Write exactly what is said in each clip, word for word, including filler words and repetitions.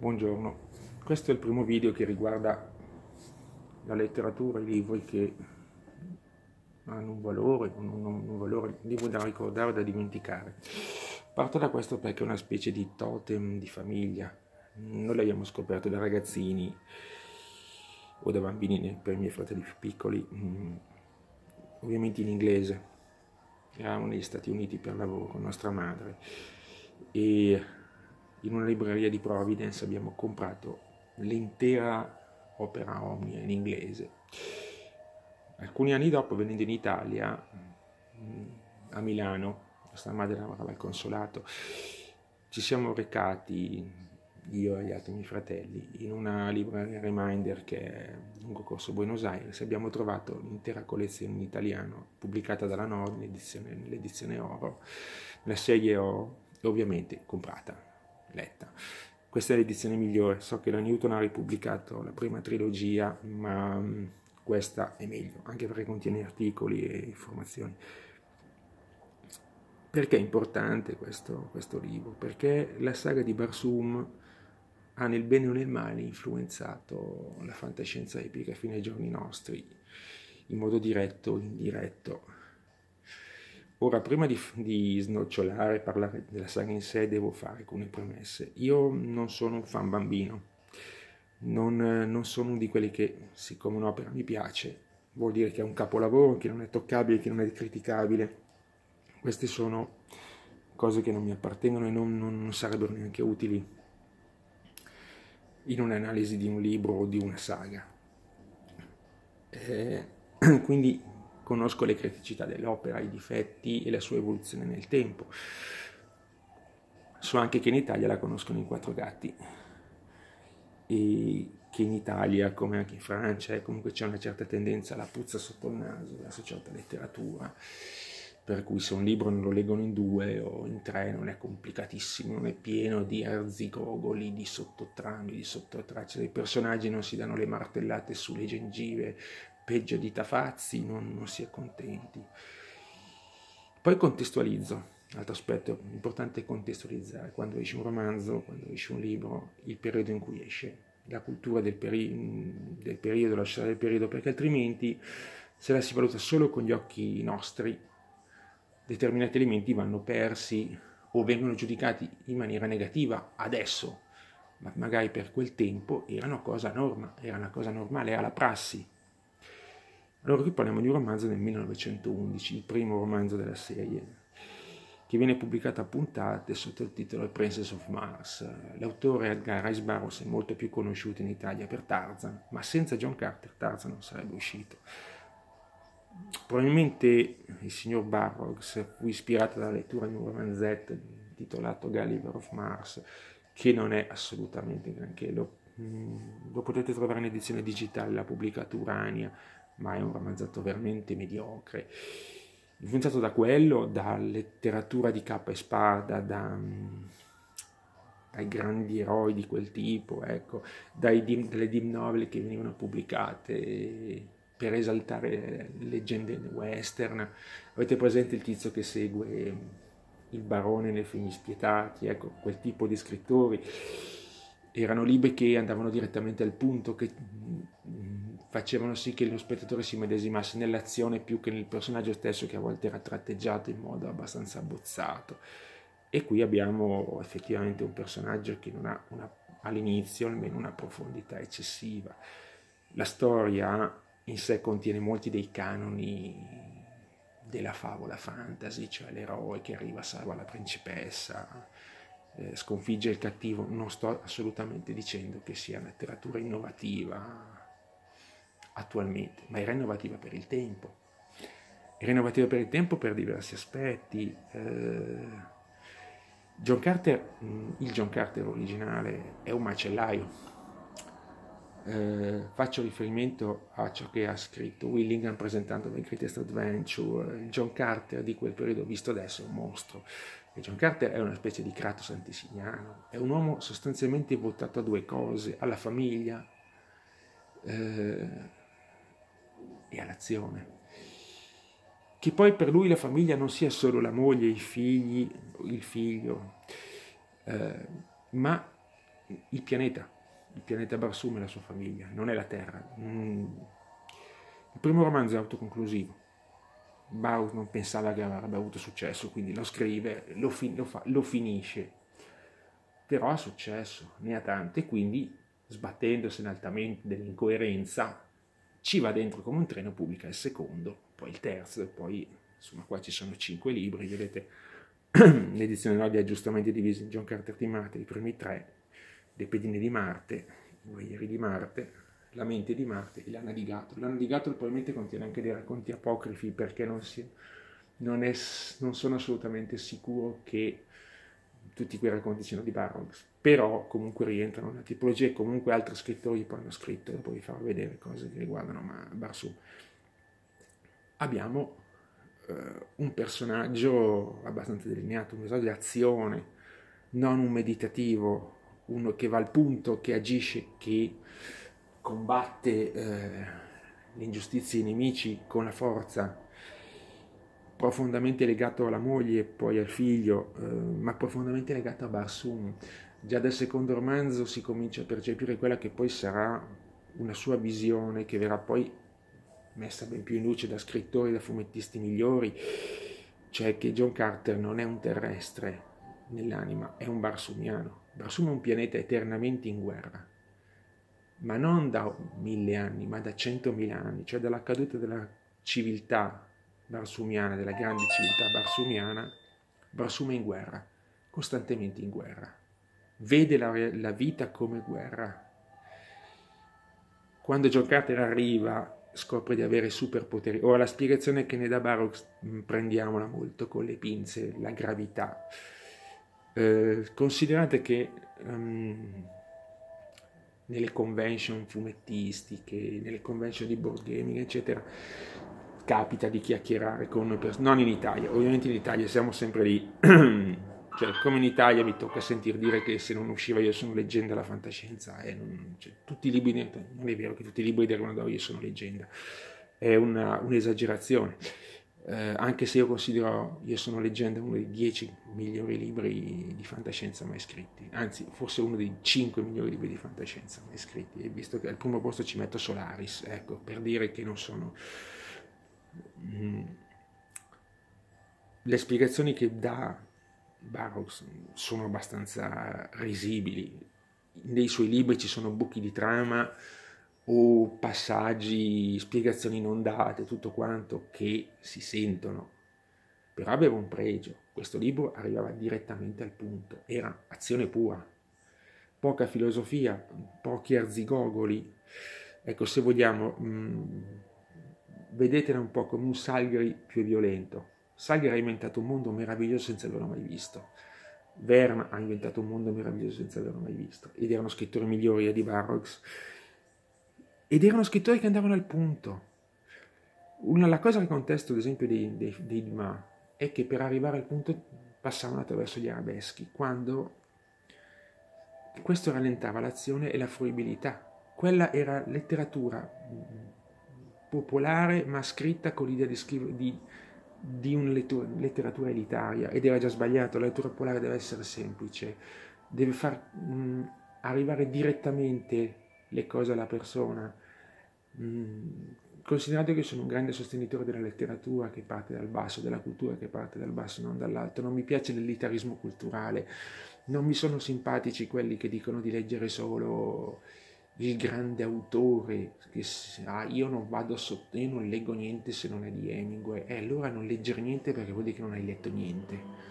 Buongiorno, questo è il primo video che riguarda la letteratura, i libri che hanno un valore, un, un, un valore, un libro da ricordare o da dimenticare. Parto da questo perché è una specie di totem di famiglia. Noi l'abbiamo scoperto da ragazzini o da bambini per i miei fratelli più piccoli, ovviamente in inglese. Eravamo negli Stati Uniti per lavoro con nostra madre e in una libreria di Providence abbiamo comprato l'intera opera Omnia in inglese. Alcuni anni dopo, venendo in Italia, a Milano, nostra madre lavorava al consolato, ci siamo recati, io e gli altri miei fratelli, in una libreria Reminder che è lungo corso Buenos Aires. Abbiamo trovato l'intera collezione in italiano pubblicata dalla Nord nell'edizione oro, la serie O, e ovviamente comprata, letta. Questa è l'edizione migliore. So che la Newton ha ripubblicato la prima trilogia, ma questa è meglio, anche perché contiene articoli e informazioni. Perché è importante questo, questo libro? Perché la saga di Barsoom ha nel bene o nel male influenzato la fantascienza epica fino ai giorni nostri, in modo diretto o indiretto. Ora, prima di, di snocciolare e parlare della saga in sé, devo fare alcune premesse. Io non sono un fan bambino, non, non sono uno di quelli che, siccome un'opera mi piace, vuol dire che è un capolavoro, che non è toccabile, che non è criticabile. Queste sono cose che non mi appartengono e non, non, non sarebbero neanche utili in un'analisi di un libro o di una saga. Eh, quindi conosco le criticità dell'opera, i difetti e la sua evoluzione nel tempo. So anche che in Italia la conoscono in quattro gatti e che in Italia, come anche in Francia, comunque c'è una certa tendenza alla puzza sotto il naso verso certa letteratura, per cui se un libro non lo leggono in due o in tre non è complicatissimo, non è pieno di erzigogoli, di sottotrame, di sottotracce, dei personaggi non si danno le martellate sulle gengive, peggio di Tafazzi, non, non si è contenti. Poi contestualizzo, altro aspetto importante è contestualizzare, quando esce un romanzo, quando esce un libro, il periodo in cui esce, la cultura del, peri del periodo, la storia del periodo, perché altrimenti se la si valuta solo con gli occhi nostri, determinati elementi vanno persi o vengono giudicati in maniera negativa adesso, ma magari per quel tempo era una cosa norma, era una cosa normale, era la prassi. Allora qui parliamo di un romanzo del millenovecentoundici, il primo romanzo della serie, che viene pubblicato a puntate sotto il titolo Princess of Mars. L'autore Edgar Rice Burroughs è molto più conosciuto in Italia per Tarzan, ma senza John Carter Tarzan non sarebbe uscito. Probabilmente il signor Burroughs fu ispirato dalla lettura di un romanzetto intitolato Gulliver of Mars, che non è assolutamente granché, lo, lo potete trovare in edizione digitale, l'ha pubblicato Urania, ma è un romanzetto veramente mediocre, influenzato da quello, da letteratura di cappa e spada, da, dai grandi eroi di quel tipo, ecco, dai, dalle dim novel che venivano pubblicate per esaltare leggende western. Avete presente il tizio che segue il barone nei film spietati? Ecco, quel tipo di scrittori. Erano libri che andavano direttamente al punto, che facevano sì che lo spettatore si medesimasse nell'azione più che nel personaggio stesso, che a volte era tratteggiato in modo abbastanza abbozzato. E qui abbiamo effettivamente un personaggio che non ha una, all'inizio almeno una profondità eccessiva. La storia in sé contiene molti dei canoni della favola fantasy, cioè l'eroe che arriva, salva la principessa, eh, sconfigge il cattivo. Non sto assolutamente dicendo che sia una letteratura innovativa attualmente, ma era innovativa per il tempo. Era innovativa per il tempo per diversi aspetti. Eh, John Carter, il John Carter originale, è un macellaio. Eh, faccio riferimento a ciò che ha scritto Willingham presentando The Greatest Adventure. Il John Carter di quel periodo visto adesso è un mostro. E John Carter è una specie di Kratos antesignano, è un uomo sostanzialmente votato a due cose: alla famiglia eh, e all'azione. Che poi per lui la famiglia non sia solo la moglie, i figli, il figlio, eh, ma il pianeta, il pianeta Barsoom e la sua famiglia, non è la Terra. Mm. Il primo romanzo è autoconclusivo. Burroughs non pensava che avrebbe avuto successo, quindi lo scrive, lo, fi- lo, fa- lo finisce, però ha successo, ne ha tante, quindi sbattendosene altamente dell'incoerenza ci va dentro come un treno, pubblica il secondo, poi il terzo, e poi insomma qua ci sono cinque libri, vedete l'edizione no, di aggiustamenti divisi in John Carter di Marte, i primi tre, Le pedine di Marte, I guerrieri di Marte, La mente di Marte e La Navigator. La Navigator probabilmente contiene anche dei racconti apocrifi, perché non, si, non, è, non sono assolutamente sicuro che tutti quei racconti siano di Burroughs, però comunque rientrano nella tipologia, e comunque altri scrittori poi hanno scritto, dopo vi farò vedere cose che riguardano Barsoom. Abbiamo eh, un personaggio abbastanza delineato, un personaggio di azione, non un meditativo, uno che va al punto, che agisce, che combatte eh, le ingiustizie e i nemici con la forza, profondamente legato alla moglie e poi al figlio, eh, ma profondamente legato a Barsoom. Già dal secondo romanzo si comincia a percepire quella che poi sarà una sua visione, che verrà poi messa ben più in luce da scrittori, da fumettisti migliori, cioè che John Carter non è un terrestre nell'anima, è un barsoomiano. Barsoom è un pianeta eternamente in guerra, ma non da mille anni, ma da centomila anni, cioè dalla caduta della civiltà barsoomiana, della grande civiltà barsoomiana. Barsoom è in guerra, costantemente in guerra, vede la, la vita come guerra. Quando John Carter arriva scopre di avere superpoteri. Ora la spiegazione che ne dà Burroughs prendiamola molto con le pinze, la gravità. Eh, considerate che um, nelle convention fumettistiche, nelle convention di board gaming, eccetera, capita di chiacchierare con persone, non in Italia, ovviamente in Italia siamo sempre lì, cioè come in Italia mi tocca sentir dire che se non usciva Io sono leggenda la fantascienza, e non, cioè, tutti i libri, non è vero che tutti i libri di Argomento Io sono leggenda, è una, un'esagerazione. Eh, anche se io considero Io sono leggenda uno dei dieci migliori libri di fantascienza mai scritti, anzi forse uno dei cinque migliori libri di fantascienza mai scritti, e visto che al primo posto ci metto Solaris, ecco, per dire che non sono... Mm. Le spiegazioni che dà Burroughs sono abbastanza risibili. Nei suoi libri ci sono buchi di trama o passaggi, spiegazioni non date, tutto quanto, che si sentono, però aveva un pregio. Questo libro arrivava direttamente al punto, era azione pura, poca filosofia, pochi arzigogoli. Ecco, se vogliamo, mh, vedetela un po' come un Salgari più violento. Salgari ha inventato un mondo meraviglioso senza averlo mai visto. Verne ha inventato un mondo meraviglioso senza averlo mai visto, ed erano scrittori migliori di Burroughs, ed erano scrittori che andavano al punto. Una, la cosa che contesto, ad esempio, dei, dei, dei Dumas è che per arrivare al punto passavano attraverso gli arabeschi, quando questo rallentava l'azione e la fruibilità. Quella era letteratura popolare, ma scritta con l'idea di, scrivere, di, di una lettura, letteratura elitaria, ed era già sbagliato. La lettura popolare deve essere semplice, deve far mh, arrivare direttamente le cose alla persona. Mh, considerate che sono un grande sostenitore della letteratura che parte dal basso, della cultura che parte dal basso, non dall'alto. Non mi piace l'elitarismo culturale, non mi sono simpatici quelli che dicono di leggere solo il grande autore, che ah, io non vado sotto, io non leggo niente se non è di Hemingway, e eh, allora non leggere niente perché vuol dire che non hai letto niente.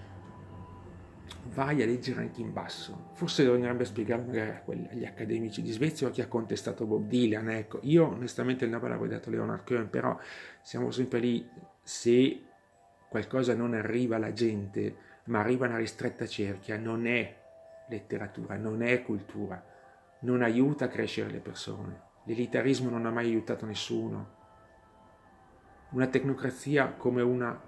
Vai a leggere anche in basso. Forse dovrebbe spiegare magari agli accademici di Svezia o a chi ha contestato Bob Dylan. Ecco, io onestamente il Nobel l'avrei dato Leonard Cohen, però siamo sempre lì. Se qualcosa non arriva alla gente, ma arriva a una ristretta cerchia, non è letteratura, non è cultura, non aiuta a crescere le persone. L'elitarismo non ha mai aiutato nessuno. Una tecnocrazia come una...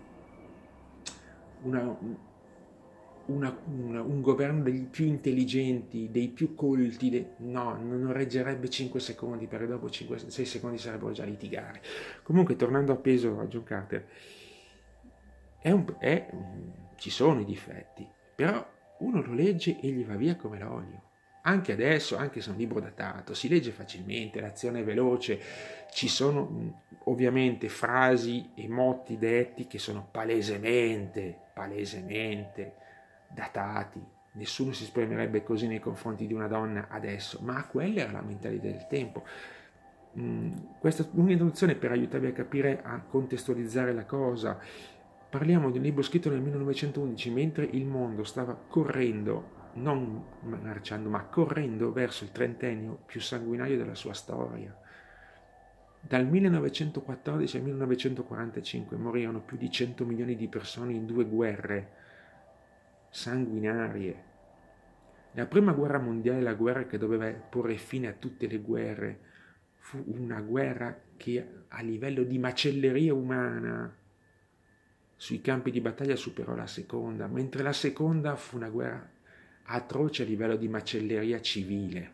una Una, una, un governo degli più intelligenti, dei più colti, de... no, non reggerebbe cinque secondi, perché dopo cinque sei secondi sarebbero già litigare. Comunque, tornando a peso a John Carter, è un, è, ci sono i difetti, però uno lo legge e gli va via come l'olio. Anche adesso, anche se è un libro datato, si legge facilmente, l'azione è veloce, ci sono ovviamente frasi e motti detti che sono palesemente, palesemente datati. Nessuno si esprimerebbe così nei confronti di una donna adesso, ma quella era la mentalità del tempo. Questa è un'introduzione per aiutarvi a capire, a contestualizzare la cosa. Parliamo di un libro scritto nel millenovecentoundici, mentre il mondo stava correndo, non marciando, ma correndo verso il trentennio più sanguinario della sua storia. Dal millenovecentoquattordici al millenovecentoquarantacinque morirono più di cento milioni di persone in due guerre sanguinarie. La prima guerra mondiale, la guerra che doveva porre fine a tutte le guerre, fu una guerra che a livello di macelleria umana sui campi di battaglia superò la seconda, mentre la seconda fu una guerra atroce a livello di macelleria civile.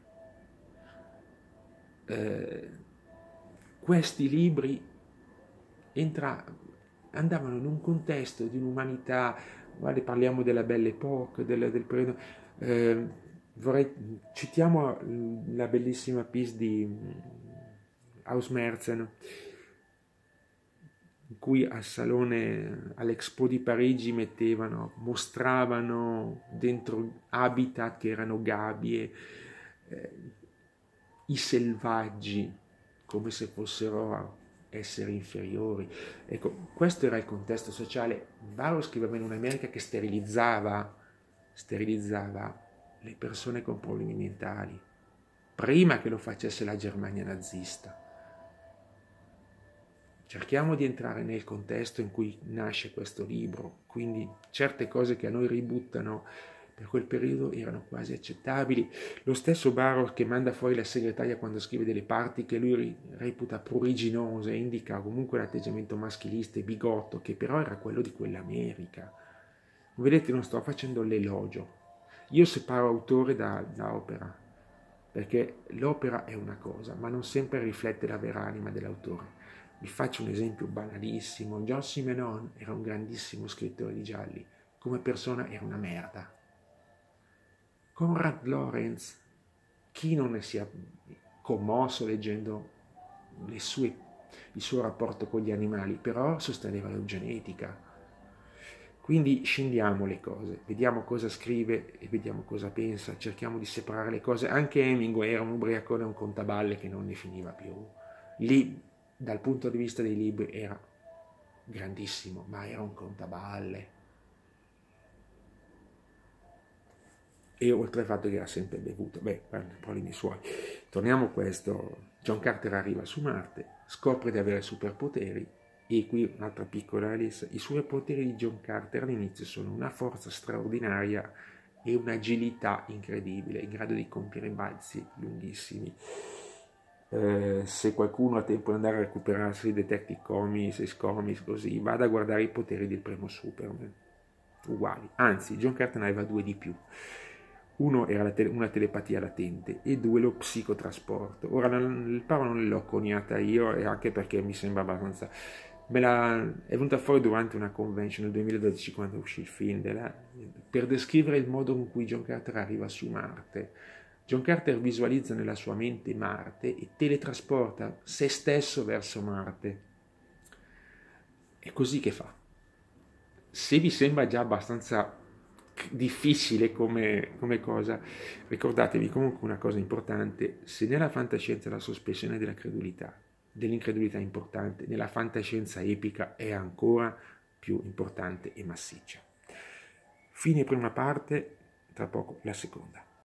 Eh, questi libri entra, andavano in un contesto di un'umanità, guarda, parliamo della Belle Époque, del, del periodo, eh, vorrei, citiamo la bellissima piece di Hausmerzen, in cui al salone, all'Expo di Parigi mettevano, mostravano dentro habitat che erano gabbie, eh, i selvaggi come se fossero esseri inferiori. Ecco, questo era il contesto sociale. Burroughs scriveva in un'America che sterilizzava, sterilizzava le persone con problemi mentali, prima che lo facesse la Germania nazista. Cerchiamo di entrare nel contesto in cui nasce questo libro, quindi certe cose che a noi ributtano per quel periodo erano quasi accettabili. Lo stesso Burroughs che manda fuori la segretaria quando scrive delle parti che lui reputa pruriginose, indica comunque l'atteggiamento maschilista e bigotto, che però era quello di quell'America. Vedete, non sto facendo l'elogio. Io separo autore da, da opera, perché l'opera è una cosa, ma non sempre riflette la vera anima dell'autore. Vi faccio un esempio banalissimo. John Simenon era un grandissimo scrittore di gialli, come persona era una merda. Conrad Lorenz, chi non ne sia commosso leggendo le sue, il suo rapporto con gli animali, però sosteneva l'eugenetica. Quindi scendiamo le cose, vediamo cosa scrive e vediamo cosa pensa, cerchiamo di separare le cose. Anche Hemingway era un ubriacone e un contaballe che non ne finiva più. Lì, dal punto di vista dei libri, era grandissimo, ma era un contaballe. E oltre al fatto che era sempre bevuto, beh, problemi suoi. Torniamo a questo. John Carter arriva su Marte, scopre di avere superpoteri, e qui un'altra piccola lista. I superpoteri di John Carter all'inizio sono una forza straordinaria e un'agilità incredibile, in grado di compiere balzi lunghissimi. Eh, se qualcuno ha tempo di andare a recuperarsi i Detective Comics, i Comics, così, vada a guardare i poteri del primo Superman, uguali. Anzi, John Carter ne aveva due di più. Uno era la tele, una telepatia latente e due lo psicotrasporto. Ora il parola non l'ho coniata io, e anche perché mi sembra abbastanza... Me la, è venuta fuori durante una convention nel duemiladodici, quando uscì il film, della, per descrivere il modo in cui John Carter arriva su Marte. John Carter visualizza nella sua mente Marte e teletrasporta se stesso verso Marte. È così che fa. Se vi sembra già abbastanza difficile come, come cosa, ricordatevi comunque una cosa importante: se nella fantascienza la sospensione della credulità, dell'incredulità è importante, nella fantascienza epica è ancora più importante e massiccia. Fine prima parte, tra poco la seconda.